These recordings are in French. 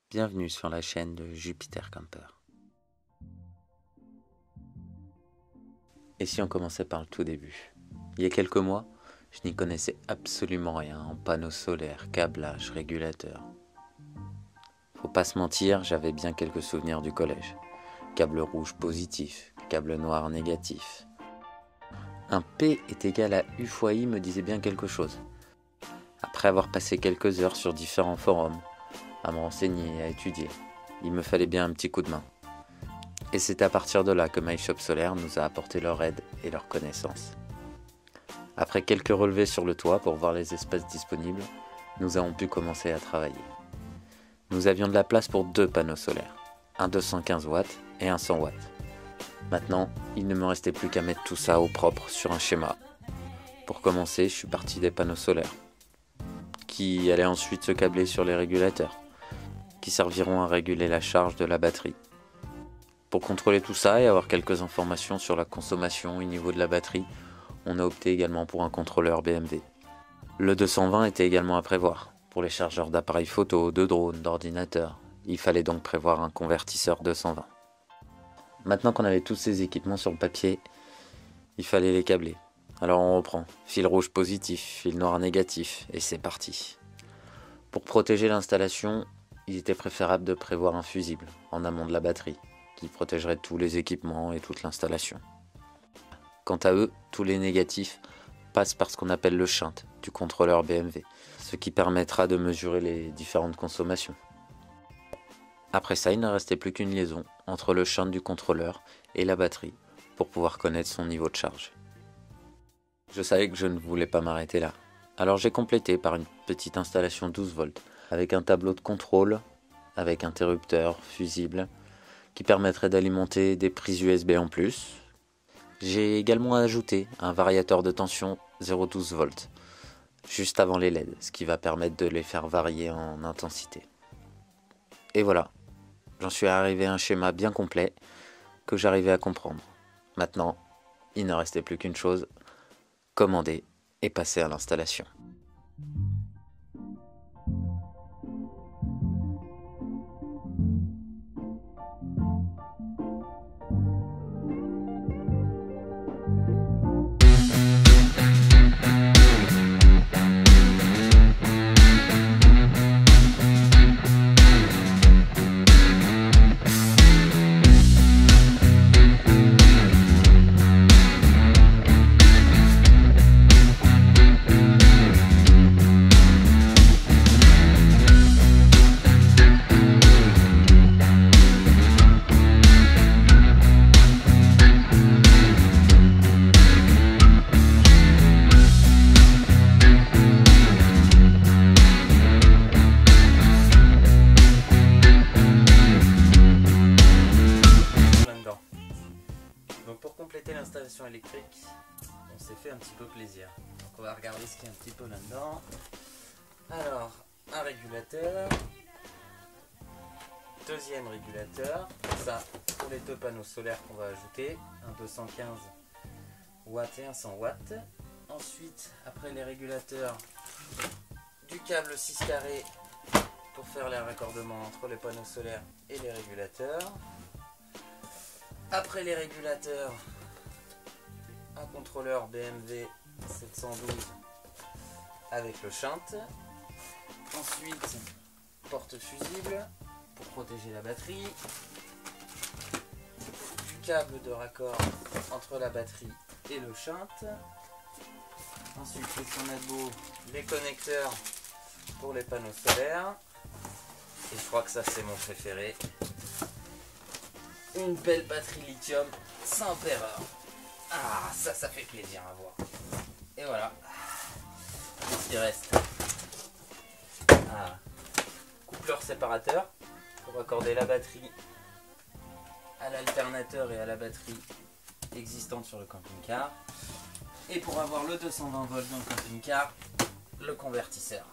Bienvenue sur la chaîne de Jupiter Camper. Et si on commençait par le tout début? Il y a quelques mois, je n'y connaissais absolument rien en panneaux solaires, câblage, régulateur. Faut pas se mentir, j'avais bien quelques souvenirs du collège. Câble rouge positif, câble noir négatif. Un P est égal à U fois I me disait bien quelque chose. Après avoir passé quelques heures sur différents forums, à me renseigner, à étudier, il me fallait bien un petit coup de main. Et c'est à partir de là que MyShop Solaire nous a apporté leur aide et leur connaissance. Après quelques relevés sur le toit pour voir les espaces disponibles, nous avons pu commencer à travailler. Nous avions de la place pour 2 panneaux solaires, un 215 watts et un 100 watts. Maintenant, il ne me restait plus qu'à mettre tout ça au propre sur un schéma. Pour commencer, je suis parti des panneaux solaires, qui allaient ensuite se câbler sur les régulateurs, qui serviront à réguler la charge de la batterie. Pour contrôler tout ça et avoir quelques informations sur la consommation et niveau de la batterie, on a opté également pour un contrôleur BMW. Le 220 était également à prévoir, pour les chargeurs d'appareils photo, de drones, d'ordinateurs. Il fallait donc prévoir un convertisseur 220. Maintenant qu'on avait tous ces équipements sur le papier, il fallait les câbler. Alors on reprend, fil rouge positif, fil noir négatif, et c'est parti. Pour protéger l'installation, il était préférable de prévoir un fusible en amont de la batterie, qui protégerait tous les équipements et toute l'installation. Quant à eux, tous les négatifs passent par ce qu'on appelle le shunt du contrôleur BMW, ce qui permettra de mesurer les différentes consommations. Après ça, il ne restait plus qu'une liaison entre le shunt du contrôleur et la batterie pour pouvoir connaître son niveau de charge. Je savais que je ne voulais pas m'arrêter là, alors j'ai complété par une petite installation 12 volts avec un tableau de contrôle, avec interrupteur, fusible, qui permettrait d'alimenter des prises USB en plus. J'ai également ajouté un variateur de tension 0,12 volts, juste avant les LED, ce qui va permettre de les faire varier en intensité. Et voilà, j'en suis arrivé à un schéma bien complet que j'arrivais à comprendre. Maintenant, il ne restait plus qu'une chose, commander et passer à l'installation. Donc pour compléter l'installation électrique, on s'est fait un petit peu plaisir. Donc on va regarder ce qu'il y a un petit peu là-dedans. Alors, un régulateur, deuxième régulateur, ça pour les 2 panneaux solaires qu'on va ajouter, un 215 watts et un 100 watts. Ensuite, après les régulateurs, du câble 6 carré pour faire les raccordements entre les panneaux solaires et les régulateurs. Après les régulateurs, un contrôleur BMW 712 avec le shunt. Ensuite, porte fusible pour protéger la batterie. Du câble de raccord entre la batterie et le shunt. Ensuite, qu'est-ce qu'on a de beau? Les connecteurs pour les panneaux solaires. Et je crois que ça c'est mon préféré. Une belle batterie lithium sans erreur. Ah, ça fait plaisir à voir. Et voilà. Qu'est-ce qu'il reste? Ah, coupleur séparateur pour accorder la batterie à l'alternateur et à la batterie existante sur le camping-car. Et pour avoir le 220 volts dans le camping-car, le convertisseur.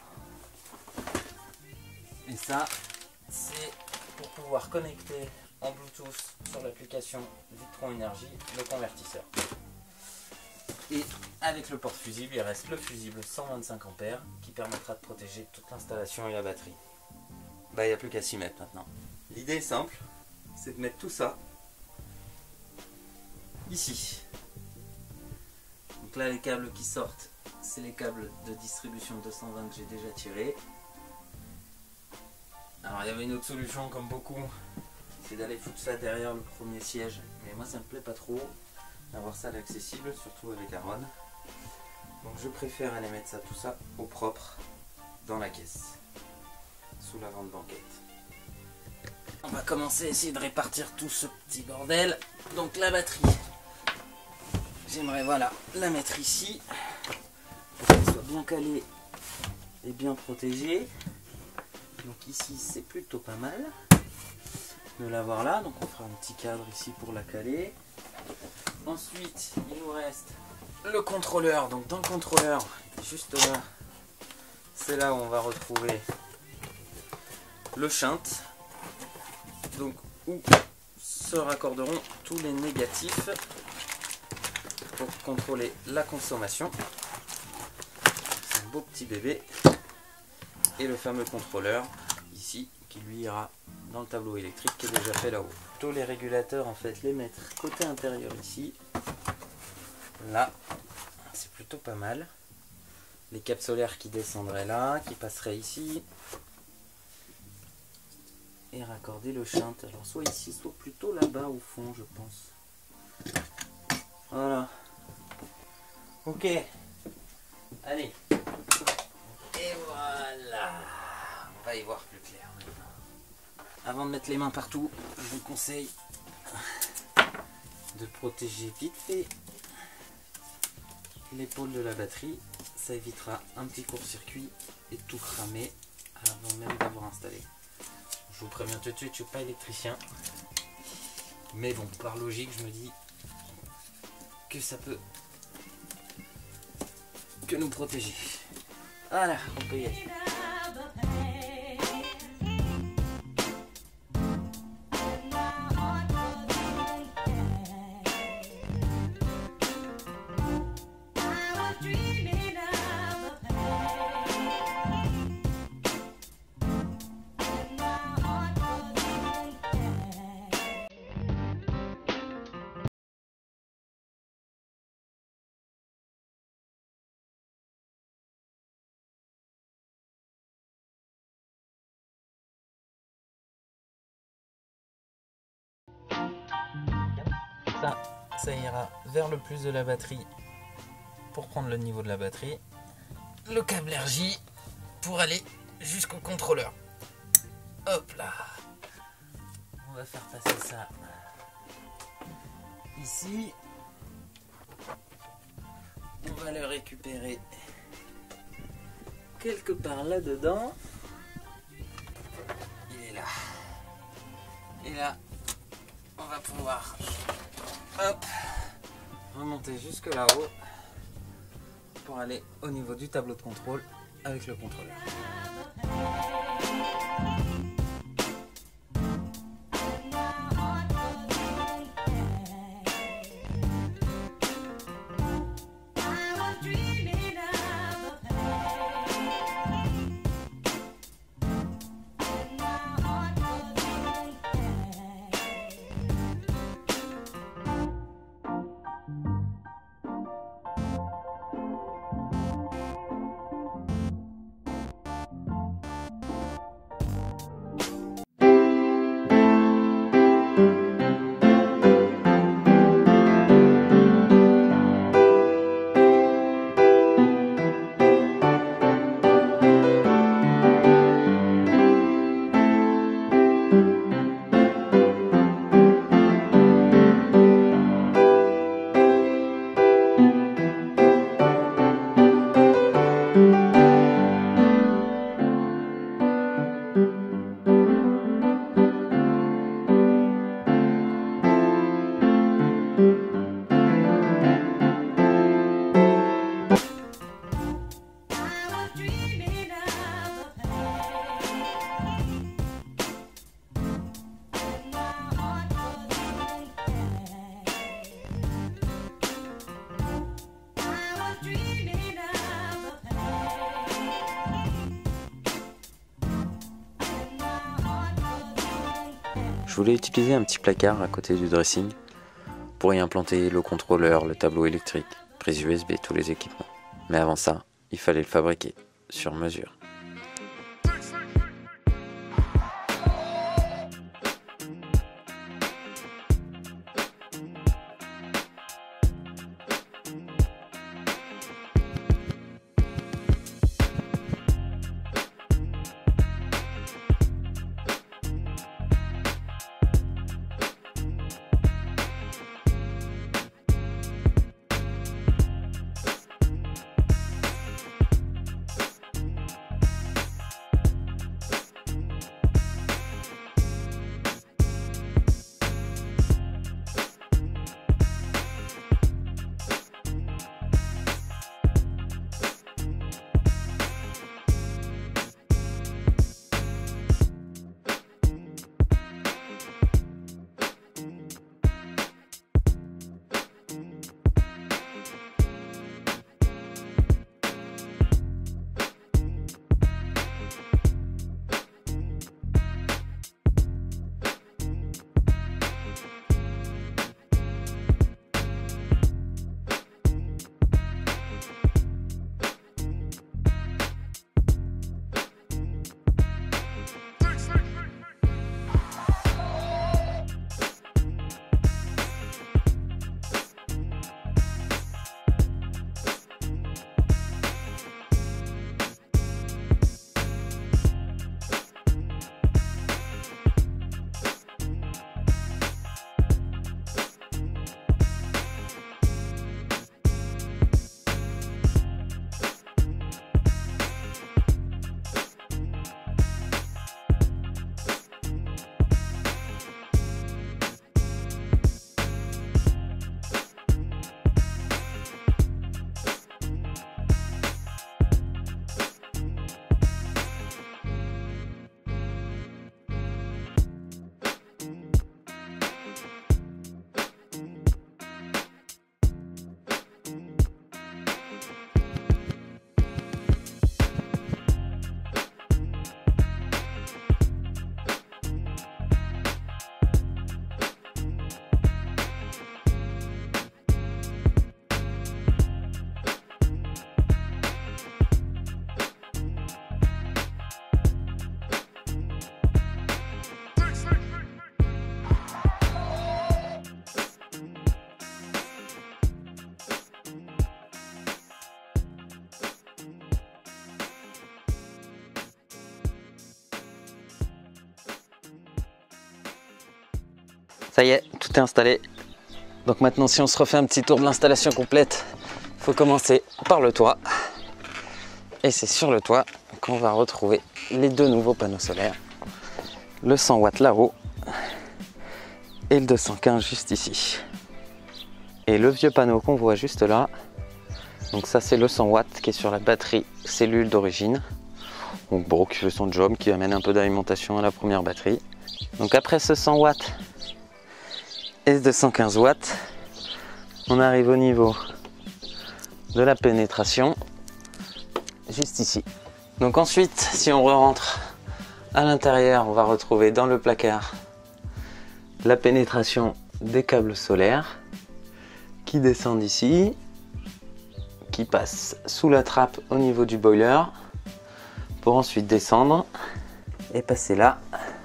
Et ça, c'est pour pouvoir connecter en Bluetooth sur l'application Victron Énergie le convertisseur. Et avec le porte-fusible, il reste le fusible 125 A qui permettra de protéger toute l'installation et la batterie. bah il n'y a plus qu'à s'y mettre maintenant. L'idée est simple, c'est de mettre tout ça ici. Donc là les câbles qui sortent, c'est les câbles de distribution 220 que j'ai déjà tirés. Alors il y avait une autre solution comme beaucoup, c'est d'aller foutre ça derrière le premier siège. Mais moi ça me plaît pas trop d'avoir ça accessible, surtout avec Aaron. Donc je préfère aller mettre ça, tout ça au propre dans la caisse, sous la grande banquette. On va commencer à essayer de répartir tout ce petit bordel. Donc la batterie, j'aimerais voilà la mettre ici pour qu'elle soit bien calée et bien protégée. Donc ici c'est plutôt pas mal de l'avoir là, donc on fera un petit cadre ici pour la caler. Ensuite il nous reste le contrôleur. Donc dans le contrôleur, juste là, c'est là où on va retrouver le shunt, donc où se raccorderont tous les négatifs pour contrôler la consommation. C'est un beau petit bébé. Et le fameux contrôleur ici qui lui ira dans le tableau électrique qui est déjà fait là-haut. Tous les régulateurs en fait les mettre côté intérieur ici. Là, c'est plutôt pas mal. Les câbles solaires qui descendraient là, qui passeraient ici. Et raccorder le shunt. Alors soit ici, soit plutôt là-bas au fond, je pense. Voilà. Ok. Allez. Et voilà. On va y voir plus clair maintenant. Avant de mettre les mains partout, je vous conseille de protéger vite fait l'épaule de la batterie. Ça évitera un petit court-circuit et tout cramer avant même d'avoir installé. Je vous préviens tout de suite, je ne suis pas électricien. Mais bon, par logique, je me dis que ça peut que nous protéger. Voilà, on peut y aller. Ça ira vers le plus de la batterie pour prendre le niveau de la batterie. Le câble RJ pour aller jusqu'au contrôleur. Hop là. On va faire passer ça ici. On va le récupérer quelque part là-dedans. Il est là. Et là, on va pouvoir hop, remonter jusque là-haut pour aller au niveau du tableau de contrôle avec le contrôleur. Je voulais utiliser un petit placard à côté du dressing pour y implanter le contrôleur, le tableau électrique, prise USB, tous les équipements. Mais avant ça, il fallait le fabriquer sur mesure. Ça y est, tout est installé. Donc maintenant, si on se refait un petit tour de l'installation complète, il faut commencer par le toit. Et c'est sur le toit qu'on va retrouver les deux nouveaux panneaux solaires. Le 100 watts là-haut et le 215 juste ici. Et le vieux panneau qu'on voit juste là, donc ça c'est le 100 watts qui est sur la batterie cellule d'origine. Donc bon, qui fait son job, qui amène un peu d'alimentation à la première batterie. Donc après ce 100 watts et ce 215 watts, on arrive au niveau de la pénétration, juste ici. Donc ensuite, si on re-rentre à l'intérieur, on va retrouver dans le placard la pénétration des câbles solaires qui descendent ici, qui passent sous la trappe au niveau du boiler, pour ensuite descendre et passer là,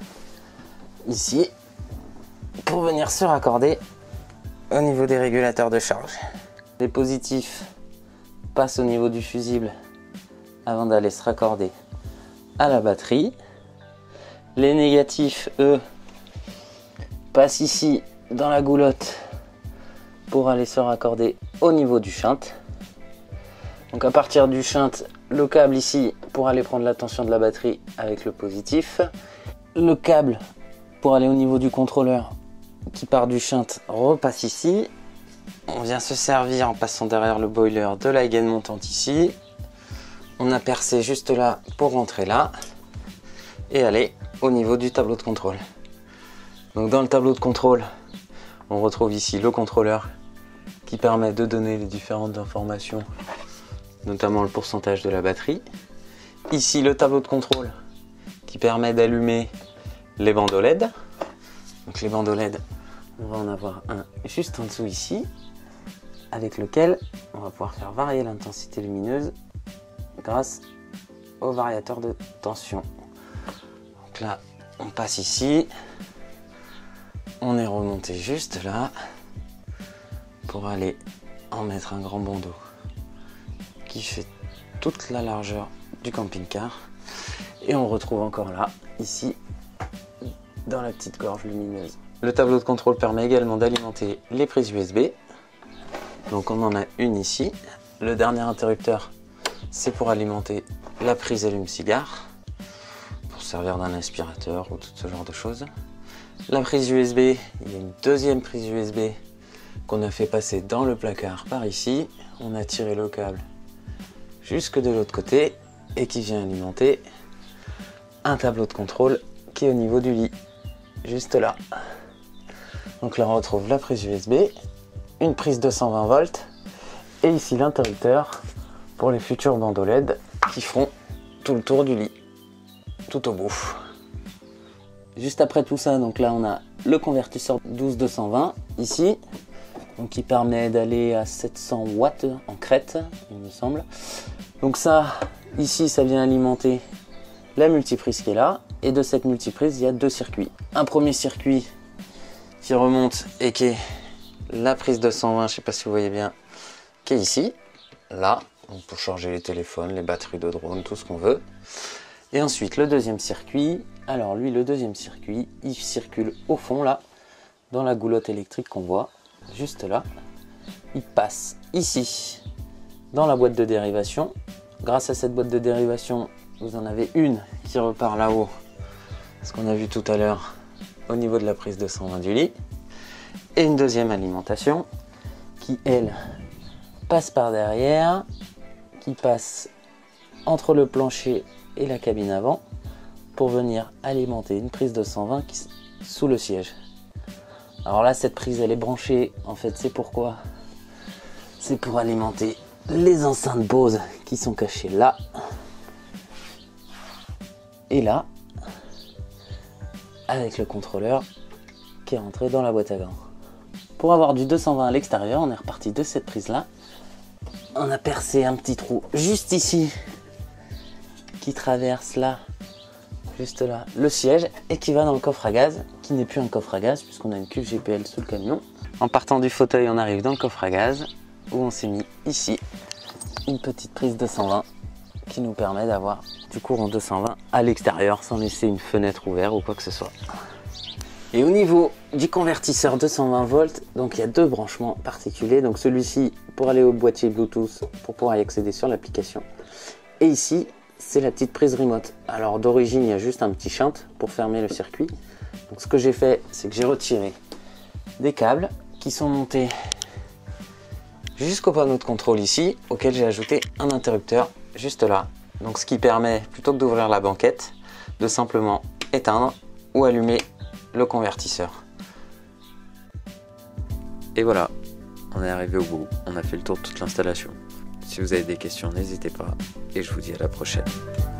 ici, pour venir se raccorder au niveau des régulateurs de charge. Les positifs passent au niveau du fusible avant d'aller se raccorder à la batterie. Les négatifs, eux, passent ici dans la goulotte pour aller se raccorder au niveau du shunt. Donc à partir du shunt, le câble ici pour aller prendre la tension de la batterie avec le positif. Le câble pour aller au niveau du contrôleur qui part du shunt repasse ici. On vient se servir en passant derrière le boiler de la gaine montante ici. On a percé juste là pour rentrer là et aller au niveau du tableau de contrôle. Donc dans le tableau de contrôle, on retrouve ici le contrôleur qui permet de donner les différentes informations, notamment le pourcentage de la batterie. Ici le tableau de contrôle qui permet d'allumer les bandeaux LED. Donc les bandeaux LED, on va en avoir un juste en dessous ici, avec lequel on va pouvoir faire varier l'intensité lumineuse grâce au variateur de tension. Donc là, on passe ici, on est remonté juste là pour aller en mettre un grand bandeau qui fait toute la largeur du camping-car. Et on retrouve encore là, ici, dans la petite gorge lumineuse. Le tableau de contrôle permet également d'alimenter les prises USB. Donc on en a une ici. Le dernier interrupteur, c'est pour alimenter la prise allume-cigare, pour servir d'un aspirateur ou tout ce genre de choses. La prise USB, il y a une deuxième prise USB qu'on a fait passer dans le placard par ici. On a tiré le câble jusque de l'autre côté et qui vient alimenter un tableau de contrôle qui est au niveau du lit, juste là. Donc là on retrouve la prise USB, une prise 220 volts et ici l'interrupteur pour les futurs bandeaux LED qui feront tout le tour du lit, tout au bout. Juste après tout ça, donc là on a le convertisseur 12-220 ici, donc qui permet d'aller à 700 watts en crête, il me semble. Donc ça, ici ça vient alimenter la multiprise qui est là, et de cette multiprise il y a deux circuits. Un premier circuit qui remonte et qui est la prise 220, je ne sais pas si vous voyez bien, qui est ici, là, donc pour charger les téléphones, les batteries de drone, tout ce qu'on veut. Et ensuite le deuxième circuit, alors lui le deuxième circuit, il circule au fond là, dans la goulotte électrique qu'on voit, juste là. Il passe ici, dans la boîte de dérivation. Grâce à cette boîte de dérivation, vous en avez une qui repart là-haut, ce qu'on a vu tout à l'heure au niveau de la prise 220 du lit, et une deuxième alimentation qui, elle, passe par derrière, qui passe entre le plancher et la cabine avant pour venir alimenter une prise 220 qui est sous le siège. Alors là, cette prise, elle est branchée, en fait, c'est pourquoi? C'est pour alimenter les enceintes Bose qui sont cachées là et là, avec le contrôleur qui est rentré dans la boîte à gants. Pour avoir du 220 à l'extérieur, on est reparti de cette prise là. On a percé un petit trou juste ici qui traverse là, juste là, le siège et qui va dans le coffre à gaz, qui n'est plus un coffre à gaz puisqu'on a une cuve GPL sous le camion. En partant du fauteuil, on arrive dans le coffre à gaz où on s'est mis ici une petite prise 220 qui nous permet d'avoir du courant 220 à l'extérieur sans laisser une fenêtre ouverte ou quoi que ce soit. Et au niveau du convertisseur 220 volts, donc il y a deux branchements particuliers. Donc celui-ci pour aller au boîtier Bluetooth pour pouvoir y accéder sur l'application. Et ici, c'est la petite prise remote. Alors d'origine, il y a juste un petit shunt pour fermer le circuit. Donc ce que j'ai fait, c'est que j'ai retiré des câbles qui sont montés jusqu'au panneau de contrôle ici, auquel j'ai ajouté un interrupteur juste là. Donc ce qui permet, plutôt que d'ouvrir la banquette, de simplement éteindre ou allumer le convertisseur. Et voilà, on est arrivé au bout, on a fait le tour de toute l'installation. Si vous avez des questions, n'hésitez pas, et je vous dis à la prochaine.